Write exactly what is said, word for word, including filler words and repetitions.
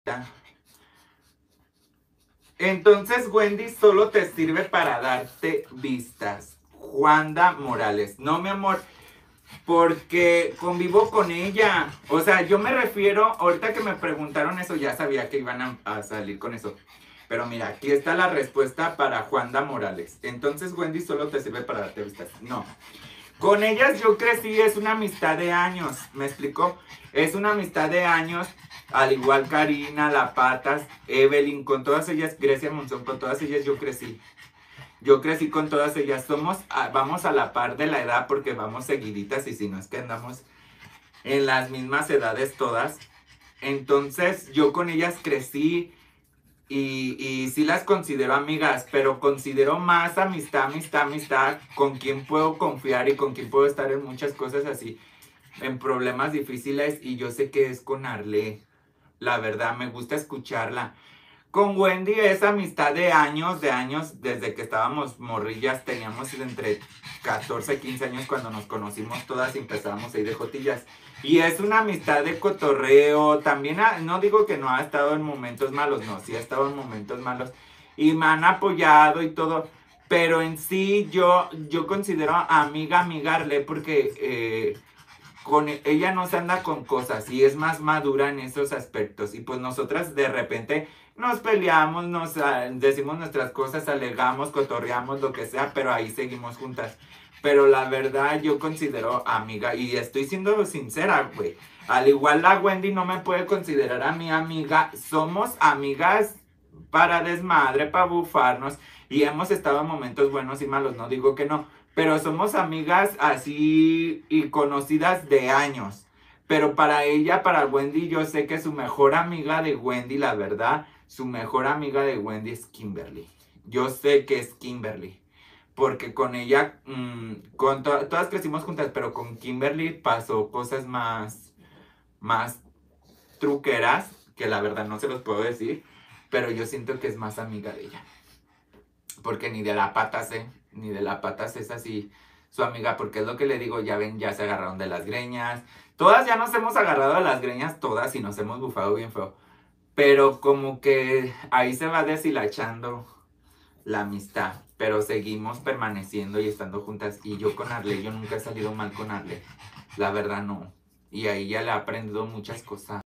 Entonces Wendy solo te sirve para darte vistas. Juanda Morales. No, mi amor, porque convivo con ella. O sea, yo me refiero, ahorita que me preguntaron eso, ya sabía que iban a, a salir con eso. Pero mira, aquí está la respuesta para Juanda Morales. Entonces Wendy solo te sirve para darte vistas. No. Con ellas yo crecí, es una amistad de años, ¿me explicó? Es una amistad de años, al igual Karina, La Patas, Evelyn, con todas ellas, Grecia Monzón, con todas ellas yo crecí. Yo crecí con todas ellas, somos, vamos a la par de la edad porque vamos seguiditas y si no es que andamos en las mismas edades todas. Entonces yo con ellas crecí. Y, y sí las considero amigas, pero considero más amistad, amistad, amistad, con quien puedo confiar y con quien puedo estar en muchas cosas así, en problemas difíciles, y yo sé que es con Arle. La verdad, me gusta escucharla. Con Wendy es amistad de años, de años, desde que estábamos morrillas, teníamos entre catorce, quince años cuando nos conocimos todas y empezábamos ahí de jotillas. Y es una amistad de cotorreo, también, ha, no digo que no ha estado en momentos malos, no, sí ha estado en momentos malos. Y me han apoyado y todo, pero en sí yo, yo considero amiga, amigarle, porque eh, con ella no se anda con cosas y es más madura en esos aspectos. Y pues nosotras de repente nos peleamos, nos uh, decimos nuestras cosas, alegamos, cotorreamos, lo que sea, pero ahí seguimos juntas. Pero la verdad yo considero amiga y estoy siendo sincera, güey. Al igual la Wendy no me puede considerar a mi amiga. Somos amigas para desmadre, para bufarnos. Y hemos estado en momentos buenos y malos, no digo que no. Pero somos amigas así y conocidas de años. Pero para ella, para Wendy, yo sé que su mejor amiga de Wendy, la verdad, su mejor amiga de Wendy es Kimberly. Yo sé que es Kimberly. Porque con ella, mmm, con to todas crecimos juntas, pero con Kimberly pasó cosas más, más truqueras, que la verdad no se los puedo decir, pero yo siento que es más amiga de ella. Porque ni de La Patas, ¿eh? Ni de La Patas es así su amiga, porque es lo que le digo, ya ven, ya se agarraron de las greñas. Todas ya nos hemos agarrado de las greñas, todas, y nos hemos bufado bien feo. Pero como que ahí se va deshilachando la amistad, pero seguimos permaneciendo y estando juntas. Y yo con Arle, yo nunca he salido mal con Arle, la verdad no. Y ahí ya le he aprendido muchas cosas.